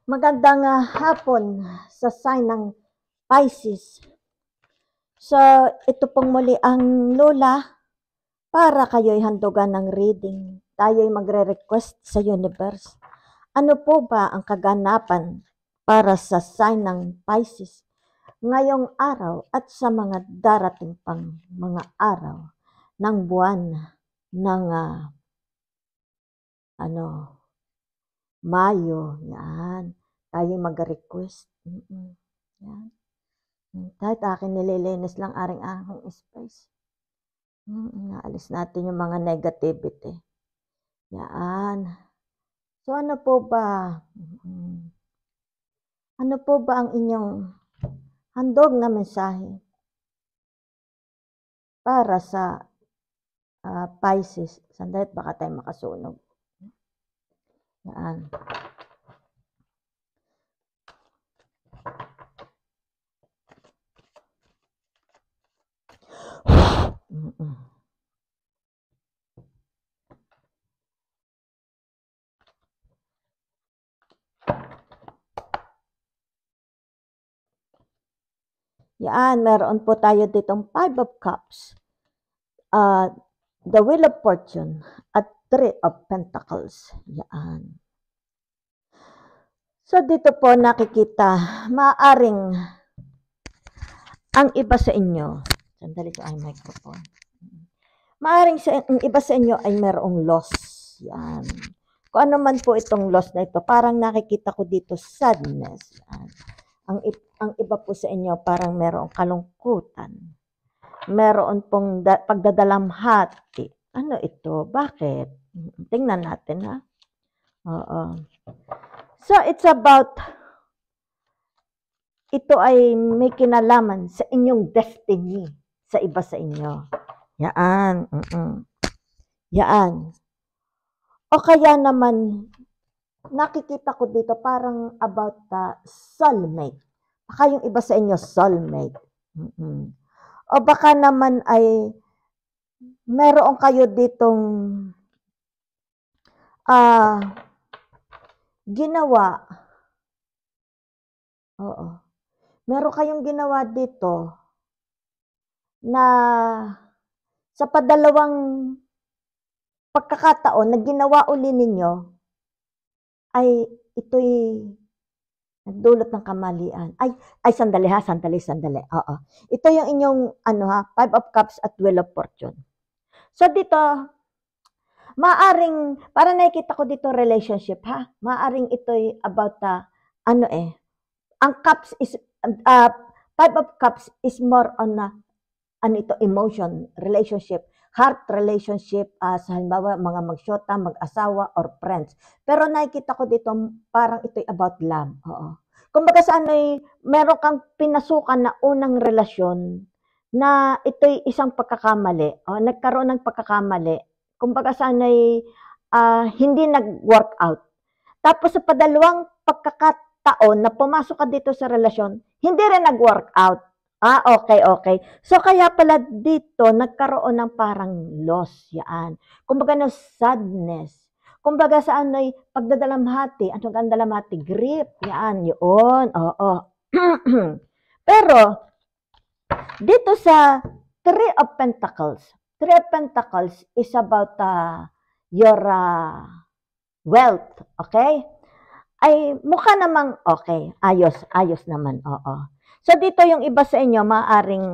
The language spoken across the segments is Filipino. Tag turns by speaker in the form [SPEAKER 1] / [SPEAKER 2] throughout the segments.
[SPEAKER 1] Magandang hapon sa sign ng Pisces. So, ito pong muli ang Lola para kayo'y handugan ng reading. Tayo'y magre-request sa universe. Ano po ba ang kaganapan para sa sign ng Pisces ngayong araw at sa mga darating pang mga araw ng buwan ng Mayo? Yan. Tayo'y mag-request. Yan. Kahit akin nililinis lang aring space. Naalis natin yung mga negativity. Yan. So ano po ba? Ano po ba ang inyong handog na mensahe para sa Pisces? Sandali, baka tayo makasunog. Yan. Yan, meron po tayo ditong 5 of Cups, the Wheel of Fortune, at 3 of Pentacles. Yan. So, dito po nakikita, maaring ang iba sa inyo, sandali ko ay microphone. Maaring ang iba sa inyo ay mayroong loss. Yan. Kung ano man po itong loss na ito, parang nakikita ko dito sadness. Yan. Ang iba po sa inyo parang mayroong kalungkutan. Meron pong pagdadalamhati. Ano ito? Bakit? Tingnan natin, ha? Oo. So, it's about, ito ay may kinalaman sa inyong destiny sa iba sa inyo. Yan. Yan. O kaya naman, nakikita ko dito parang about soulmate. Baka yung iba sa inyo soulmate. O baka naman ay meron kayo ditong ginawa. Oo. Meron kayong ginawa dito na sa padalawang pagkakataon na ginawa uli ninyo ay ito'y nagdulot ng kamalian. Ay sandali ha, sandali. Oo. Ito yung inyong 5 of Cups at Wheel of Fortune. So dito, maaring, para nakikita ko dito relationship ha, maaring ito'y about ang cups is 5 of Cups is more on emotion, relationship, heart relationship, sa halimbawa mga magsyota, mag-asawa, or friends. Pero nakikita ko dito parang ito'y about love. Oo. Kumbaga saan ay meron kang pinasukan na unang relasyon na ito'y isang pagkakamali. Nagkaroon ng pagkakamali. Kumbaga saan ay hindi nag-work out. Tapos sa padalawang pagkakataon na pumasok ka dito sa relasyon, hindi rin nag-work out. Okay. So, kaya pala dito, nagkaroon ng parang loss, yan. Kumbaga no, sadness. Kumbaga saan ay pagdadalamhati. Ano ang dalamhati? Grief, yan, yun. Oo. Pero, dito sa 3 of Pentacles, 3 of Pentacles is about your wealth, okay? Ay, mukha namang okay. Ayos naman, oo. So, dito yung iba sa inyo, maaring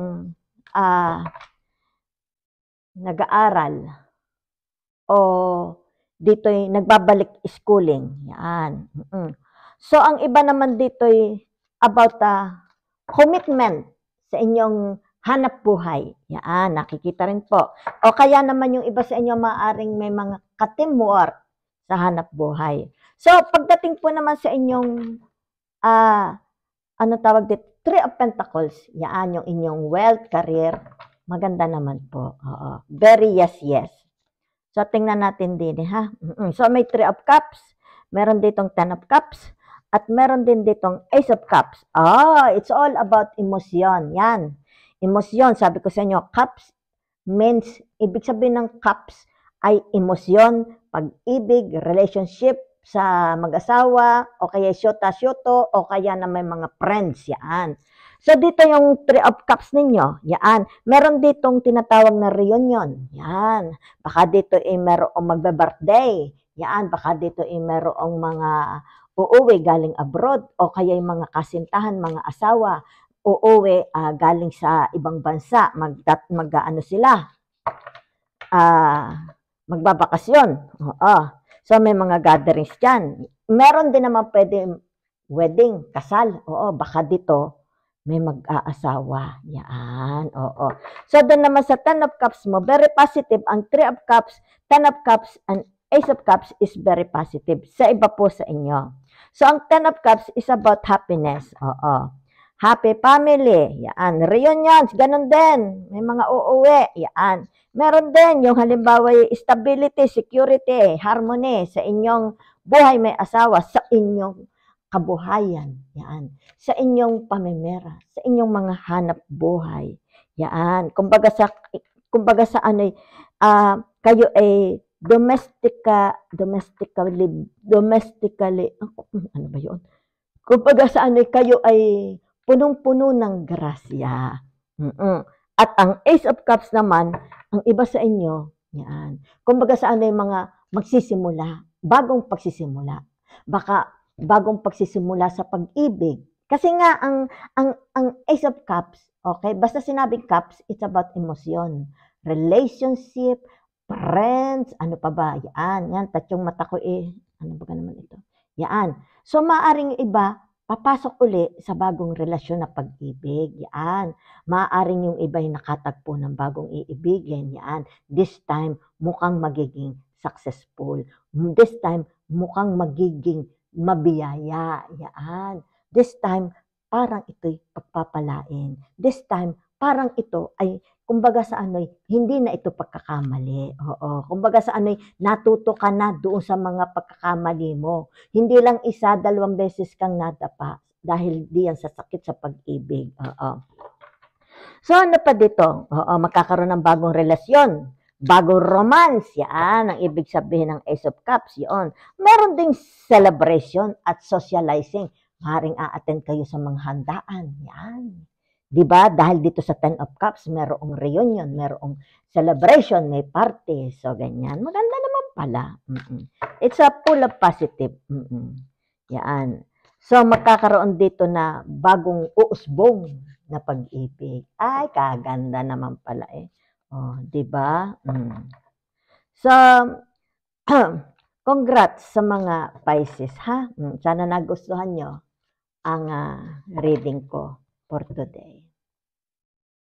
[SPEAKER 1] nag-aaral o dito'y nagbabalik schooling. Yan. So, ang iba naman dito'y about commitment sa inyong hanap buhay. Yan, nakikita rin po. O kaya naman yung iba sa inyo, maaring may mga ka-teamwork sa hanap buhay. So, pagdating po naman sa inyong tawag dito? 3 of Pentacles. Yan, yung inyong wealth, career. Maganda naman po. Oo. Very yes. So, tingnan natin din, ha? So, may 3 of Cups. Meron ditong 10 of Cups. At meron din ditong Ace of Cups. It's all about emosyon. Yan. Emosyon. Sabi ko sa inyo, Cups means, ibig sabihin ng Cups ay emosyon, pag-ibig, relationship, sa mag-asawa, o kaya syota-syoto, o kaya na may mga friends, yan. So, dito yung Three of Cups ninyo, yan. Meron ditong tinatawag na reunion, yan. Baka dito merong magbe-birthday, yan. Baka dito merong mga uuwi galing abroad, o kaya yung mga kasintahan, mga asawa, uuwi galing sa ibang bansa, mag-ano sila, magbabakasyon. Oo. So, may mga gatherings dyan. Meron din naman pwede wedding, kasal. Oo, baka dito may mag-aasawa. Yan, oo. So, doon naman sa Ten of Cups mo, very positive. Ang Three of Cups, Ten of Cups, and Ace of Cups is very positive. Sa iba po sa inyo. So, ang Ten of Cups is about happiness. Oo. Happy family. Yan. Reunions, ganun din. May mga uuwi. Yan. Meron din yung halimbawa stability, security, harmony sa inyong buhay may asawa, sa inyong kabuhayan. Yan. Sa inyong pamimera, sa inyong mga hanap buhay. Yan. Kumbaga sa ano, kayo ay domestically, ano ba yun? Kumbaga sa ano, kayo ay punong-puno ng grasya. At ang Ace of Cups naman, ang iba sa inyo, yan. Kumbaga sa ano yung mga magsisimula, bagong pagsisimula. Baka bagong pagsisimula sa pag-ibig. Kasi nga ang Ace of Cups, okay, basta sinabing cups, it's about emotion, relationship, friends, ano pa ba? Yan, tatyong mata ko ano ba naman ito? Yan. So maaring iba papasok uli sa bagong relasyon na pag-ibig. Yan. Maaring yung iba yung nakatagpo ng bagong iibigin. Yan. This time, mukhang magiging successful. This time, mukhang magiging mabiyaya. Yan. This time, parang ito'y pagpapalain. This time, parang ito ay, kumbaga sa ano'y, hindi na ito pagkakamali. Oo. Kumbaga sa ano'y, natuto ka na doon sa mga pagkakamali mo. Hindi lang isa, 2 beses kang nadapa dahil diyan sa sakit sa pag-ibig. Oo. So, ano pa dito? Oo, magkakaroon ng bagong relasyon. Bagong romance, yan ang ibig sabihin ng Ace of Cups, yun. Meron ding celebration at socializing. Maring a-attend kayo sa mga handaan, yan. Diba? Dahil dito sa Ten of Cups, merong reunion, merong celebration, may party, so ganyan. Maganda naman pala. It's a full of positive. Yan. So, magkakaroon dito na bagong uusbong na pag-ibig. Ay, kaganda naman pala eh. Oh, 'di ba? So, congrats sa mga Pisces, ha? Sana nagustuhan nyo ang reading ko for today.